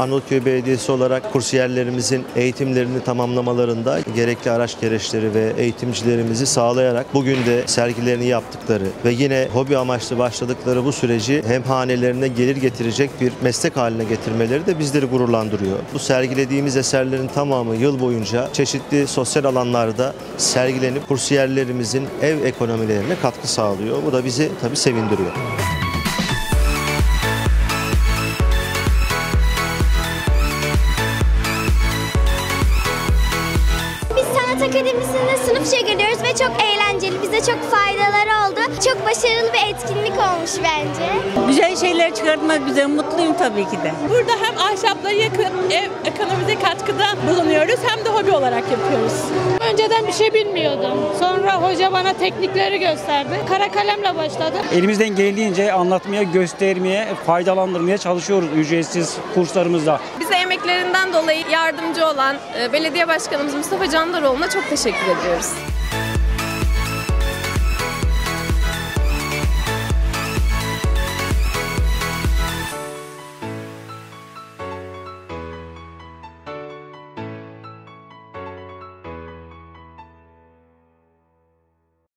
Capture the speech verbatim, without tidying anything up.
Arnavutköy Belediyesi olarak kursiyerlerimizin eğitimlerini tamamlamalarında gerekli araç gereçleri ve eğitimcilerimizi sağlayarak bugün de sergilerini yaptıkları ve yine hobi amaçlı başladıkları bu süreci hem hanelerine gelir getirecek bir meslek haline getirmeleri de bizleri gururlandırıyor. Bu sergilediğimiz eserlerin tamamı yıl boyunca çeşitli sosyal alanlarda sergilenip kursiyerlerimizin ev ekonomilerine katkı sağlıyor. Bu da bizi tabii sevindiriyor. Akademisi'nde sınıfça görüyoruz ve çok eğlenceli, bize çok faydaları oldu. Çok başarılı bir etkinlik olmuş bence. Güzel şeyler çıkartmak güzel, mutluyum tabii ki de. Burada hem ahşapla yakın ev ekonomimize katkıda bulunuyoruz hem de hobi olarak yapıyoruz. Önceden bir şey bilmiyordum. Sonra hoca bana teknikleri gösterdi. Kara kalemle başladım. Elimizden geldiğince anlatmaya, göstermeye, faydalandırmaya çalışıyoruz ücretsiz kurslarımızda. Bize emeklerinden dolayı yardımcı olan belediye başkanımız Mustafa Candaroğlu'na çok teşekkür ediyoruz.